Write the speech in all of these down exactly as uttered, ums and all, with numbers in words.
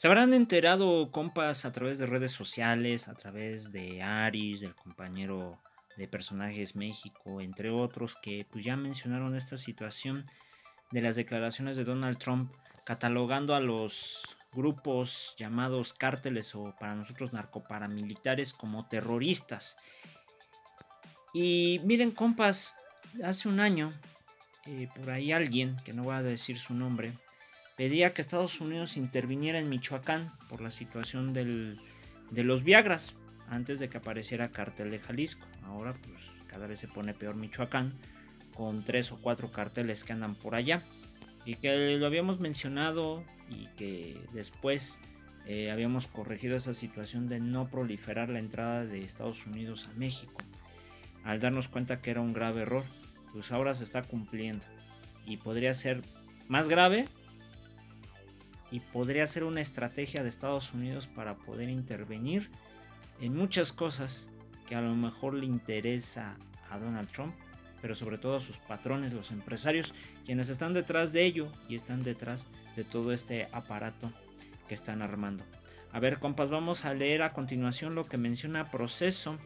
Se habrán enterado, compas, a través de redes sociales, a través de Aris, del compañero de Personajes México, entre otros, que pues ya mencionaron esta situación de las declaraciones de Donald Trump, catalogando a los grupos llamados cárteles o para nosotros narcoparamilitares como terroristas. Y miren, compas, hace un año, eh, por ahí alguien, que no voy a decir su nombre, pedía que Estados Unidos interviniera en Michoacán por la situación del, de los Viagras, antes de que apareciera Cártel de Jalisco. Ahora pues cada vez se pone peor Michoacán, con tres o cuatro carteles que andan por allá, y que lo habíamos mencionado y que después eh, habíamos corregido esa situación de no proliferar la entrada de Estados Unidos a México, al darnos cuenta que era un grave error. Pues ahora se está cumpliendo y podría ser más grave y podría ser una estrategia de Estados Unidos para poder intervenir en muchas cosas que a lo mejor le interesa a Donald Trump, pero sobre todo a sus patrones, los empresarios, quienes están detrás de ello y están detrás de todo este aparato que están armando. A ver, compas, vamos a leer a continuación lo que menciona Proceso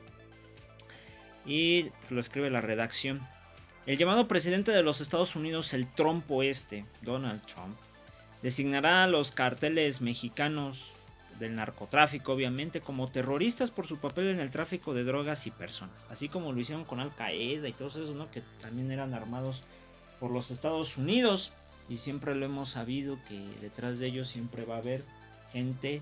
y lo escribe la redacción. El llamado presidente de los Estados Unidos, el trompo este, Donald Trump, designará a los carteles mexicanos del narcotráfico, obviamente, como terroristas por su papel en el tráfico de drogas y personas, así como lo hicieron con Al Qaeda y todos esos, ¿no? Que también eran armados por los Estados Unidos, y siempre lo hemos sabido que detrás de ellos siempre va a haber gente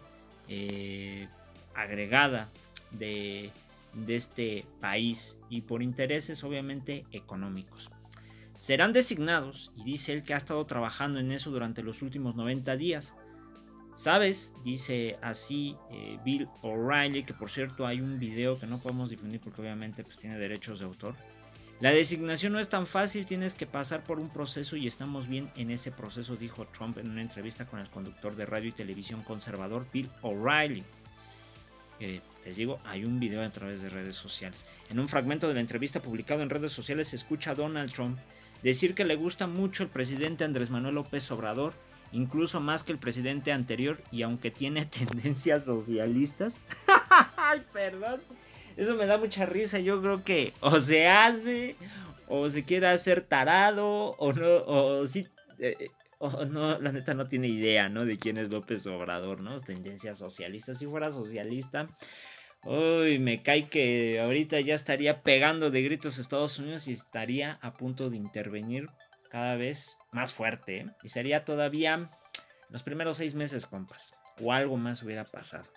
eh, agregada de, de este país y por intereses obviamente económicos. Serán designados, y dice él que ha estado trabajando en eso durante los últimos noventa días. ¿Sabes? Dice así eh, Bill O'Reilly, que por cierto hay un video que no podemos difundir porque obviamente pues, tiene derechos de autor. La designación no es tan fácil, tienes que pasar por un proceso y estamos bien en ese proceso, dijo Trump en una entrevista con el conductor de radio y televisión conservador Bill O'Reilly. Eh, les digo, hay un video a través de redes sociales. En un fragmento de la entrevista publicado en redes sociales se escucha a Donald Trump decir que le gusta mucho el presidente Andrés Manuel López Obrador, incluso más que el presidente anterior, y aunque tiene tendencias socialistas. Ay, perdón. Eso me da mucha risa. Yo creo que o se hace, o se quiere hacer tarado, o no, o sí, eh, o no, la neta no tiene idea, ¿no? De quién es López Obrador, ¿no? Tendencias socialistas. Si fuera socialista, uy, me cae que ahorita ya estaría pegando de gritos a Estados Unidos y estaría a punto de intervenir cada vez más fuerte, ¿eh? Y sería todavía los primeros seis meses, compas, o algo más hubiera pasado.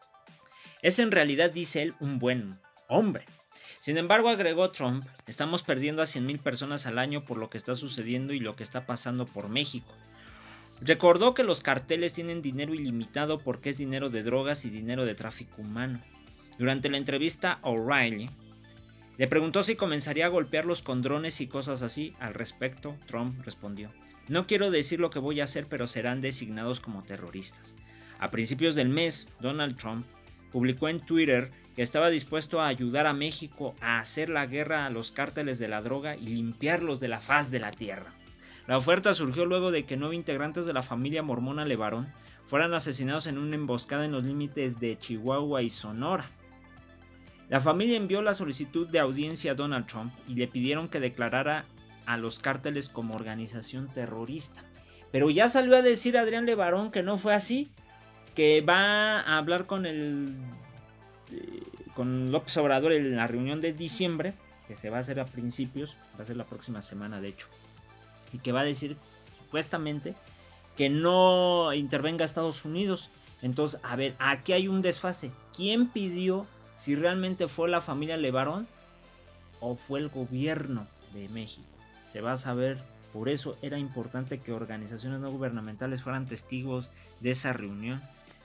Es en realidad, dice él, un buen hombre. Sin embargo, agregó Trump, estamos perdiendo a cien mil personas al año por lo que está sucediendo y lo que está pasando por México. Recordó que los carteles tienen dinero ilimitado porque es dinero de drogas y dinero de tráfico humano. Durante la entrevista, O'Reilly le preguntó si comenzaría a golpearlos con drones y cosas así. Al respecto, Trump respondió: no quiero decir lo que voy a hacer, pero serán designados como terroristas. A principios del mes, Donald Trump publicó en Twitter que estaba dispuesto a ayudar a México a hacer la guerra a los cárteles de la droga y limpiarlos de la faz de la tierra. La oferta surgió luego de que nueve integrantes de la familia mormona Levarón fueran asesinados en una emboscada en los límites de Chihuahua y Sonora. La familia envió la solicitud de audiencia a Donald Trump y le pidieron que declarara a los cárteles como organización terrorista. Pero ya salió a decir Adrián Levarón que no fue así, que va a hablar con el eh, con López Obrador en la reunión de diciembre, que se va a hacer a principios, va a ser la próxima semana de hecho, y que va a decir supuestamente que no intervenga Estados Unidos. Entonces, a ver, aquí hay un desfase. ¿Quién pidió? Si realmente fue la familia Levarón o fue el gobierno de México. Se va a saber. Por eso era importante que organizaciones no gubernamentales fueran testigos de esa reunión.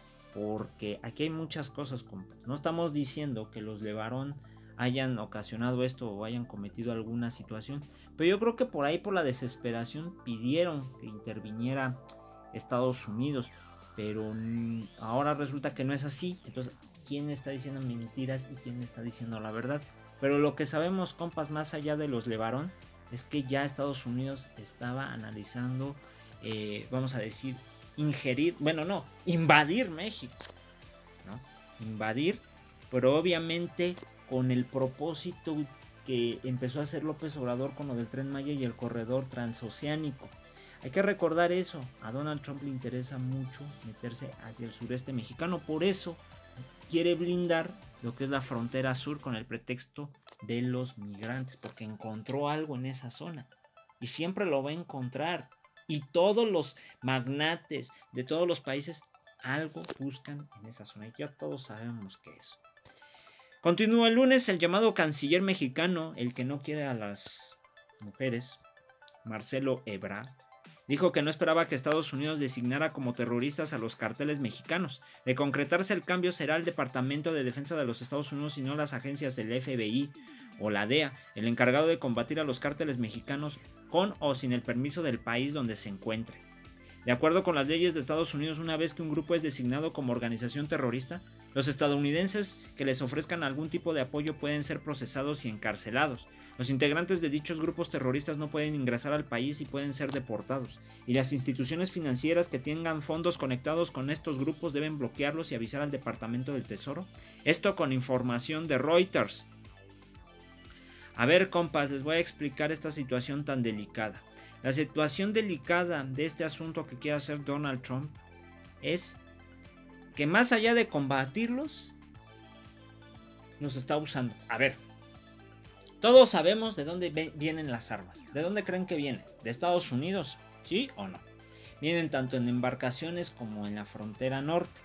Porque aquí hay muchas cosas, compas. No estamos diciendo que los Levarón hayan ocasionado esto o hayan cometido alguna situación. Pero yo creo que por ahí, por la desesperación, pidieron que interviniera Estados Unidos. Pero ahora resulta que no es así. Entonces, ¿quién está diciendo mentiras y quién está diciendo la verdad? Pero lo que sabemos, compas, más allá de los Levarón, es que ya Estados Unidos estaba analizando, eh, vamos a decir, ingerir, bueno, no, invadir México, ¿no? Invadir, pero obviamente con el propósito que empezó a hacer López Obrador con lo del Tren Maya y el corredor transoceánico. Hay que recordar eso, a Donald Trump le interesa mucho meterse hacia el sureste mexicano, por eso quiere blindar lo que es la frontera sur con el pretexto de los migrantes, porque encontró algo en esa zona y siempre lo va a encontrar, y todos los magnates de todos los países algo buscan en esa zona y ya todos sabemos qué es. Continúa el lunes el llamado canciller mexicano, el que no quiere a las mujeres, Marcelo Ebrard, dijo que no esperaba que Estados Unidos designara como terroristas a los carteles mexicanos. De concretarse el cambio, será el Departamento de Defensa de los Estados Unidos y no las agencias del F B I o la D E A, el encargado de combatir a los cárteles mexicanos con o sin el permiso del país donde se encuentre. De acuerdo con las leyes de Estados Unidos, una vez que un grupo es designado como organización terrorista, los estadounidenses que les ofrezcan algún tipo de apoyo pueden ser procesados y encarcelados. Los integrantes de dichos grupos terroristas no pueden ingresar al país y pueden ser deportados. Y las instituciones financieras que tengan fondos conectados con estos grupos deben bloquearlos y avisar al Departamento del Tesoro. Esto con información de Reuters. A ver, compas, les voy a explicar esta situación tan delicada. La situación delicada de este asunto que quiere hacer Donald Trump es que más allá de combatirlos, nos está usando. A ver, todos sabemos de dónde vienen las armas. ¿De dónde creen que vienen? ¿De Estados Unidos? ¿Sí o no? Vienen tanto en embarcaciones como en la frontera norte.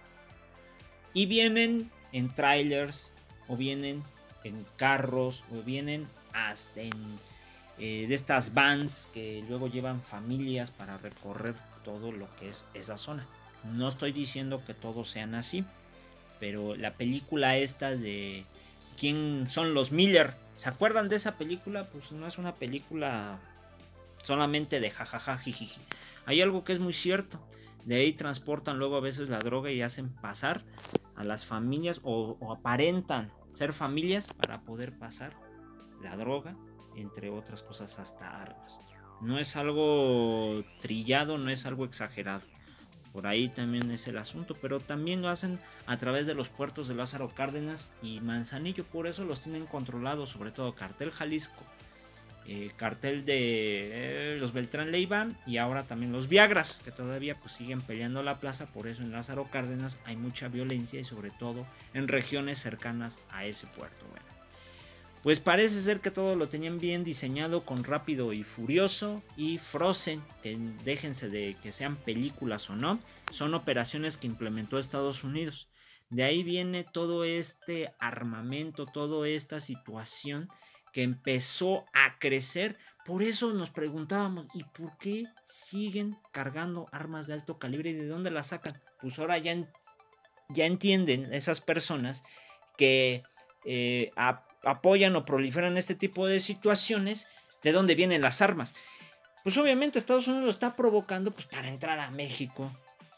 Y vienen en trailers, o vienen en carros, o vienen hasta en... Eh, de estas vans que luego llevan familias para recorrer todo lo que es esa zona. No estoy diciendo que todos sean así, pero la película esta de ¿quién son los Miller? ¿Se acuerdan de esa película? Pues no es una película solamente de jajaja jijiji. Hay algo que es muy cierto. De ahí transportan luego a veces la droga y hacen pasar a las familias o, o aparentan ser familias para poder pasar la droga, entre otras cosas hasta armas. No es algo trillado, no es algo exagerado. Por ahí también es el asunto, pero también lo hacen a través de los puertos de Lázaro Cárdenas y Manzanillo, por eso los tienen controlados, sobre todo Cartel Jalisco, eh, Cartel de eh, los Beltrán Leiva y ahora también los Viagras, que todavía pues siguen peleando la plaza. Por eso en Lázaro Cárdenas hay mucha violencia y sobre todo en regiones cercanas a ese puerto. Bueno, pues parece ser que todo lo tenían bien diseñado con Rápido y Furioso y Frozen, que déjense de que sean películas o no, son operaciones que implementó Estados Unidos. De ahí viene todo este armamento, toda esta situación que empezó a crecer. Por eso nos preguntábamos, ¿y por qué siguen cargando armas de alto calibre y de dónde las sacan? Pues ahora ya, en, ya entienden esas personas que eh, a apoyan o proliferan este tipo de situaciones, de dónde vienen las armas. Pues obviamente Estados Unidos lo está provocando pues, para entrar a México.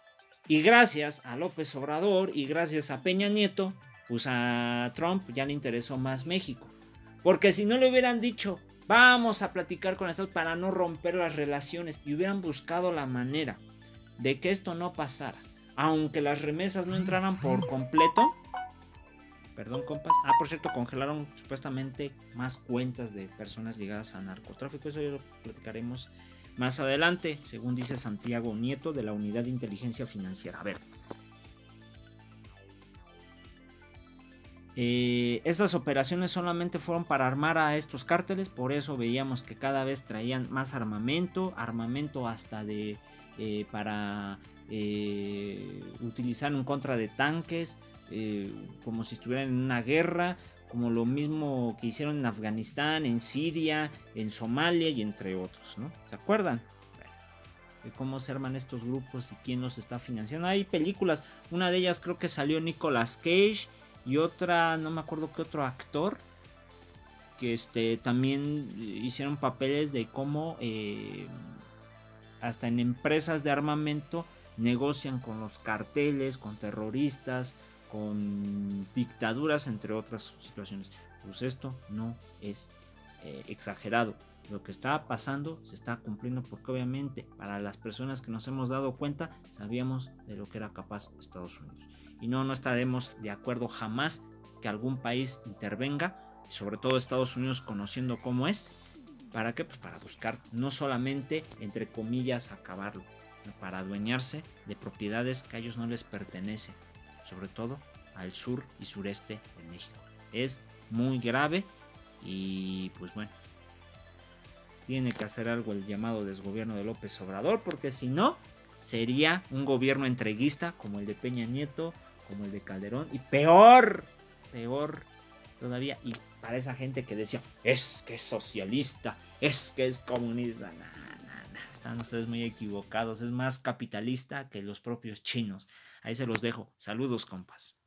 Y gracias a López Obrador y gracias a Peña Nieto, pues a Trump ya le interesó más México. Porque si no le hubieran dicho, vamos a platicar con Estados Unidos para no romper las relaciones, y hubieran buscado la manera de que esto no pasara, aunque las remesas no entraran por completo. Perdón, compas. Ah, por cierto, congelaron supuestamente más cuentas de personas ligadas al narcotráfico. Eso ya lo platicaremos más adelante, según dice Santiago Nieto de la Unidad de Inteligencia Financiera. A ver. Eh, estas operaciones solamente fueron para armar a estos cárteles. Por eso veíamos que cada vez traían más armamento. Armamento hasta de... Eh, para eh, utilizar en contra de tanques. Eh, como si estuvieran en una guerra, como lo mismo que hicieron en Afganistán, en Siria, en Somalia y entre otros, ¿no? ¿Se acuerdan? Bueno, de cómo se arman estos grupos y quién los está financiando. Hay películas, una de ellas creo que salió Nicolas Cage y otra, no me acuerdo qué otro actor, que este, también hicieron papeles de cómo eh, hasta en empresas de armamento negocian con los carteles, con terroristas, con dictaduras, entre otras situaciones. Pues esto no es eh, exagerado. Lo que está pasando se está cumpliendo porque obviamente para las personas que nos hemos dado cuenta sabíamos de lo que era capaz Estados Unidos. Y no, no estaremos de acuerdo jamás que algún país intervenga, sobre todo Estados Unidos conociendo cómo es. ¿Para qué? Pues para buscar no solamente, entre comillas, acabarlo, para adueñarse de propiedades que a ellos no les pertenecen, sobre todo al sur y sureste de México. Es muy grave y pues bueno, tiene que hacer algo el llamado desgobierno de López Obrador, porque si no, sería un gobierno entreguista como el de Peña Nieto, como el de Calderón, y peor, peor todavía, y para esa gente que decía, es que es socialista, es que es comunista, nah, nah, nah, están ustedes muy equivocados, es más capitalista que los propios chinos. Ahí se los dejo, saludos compas.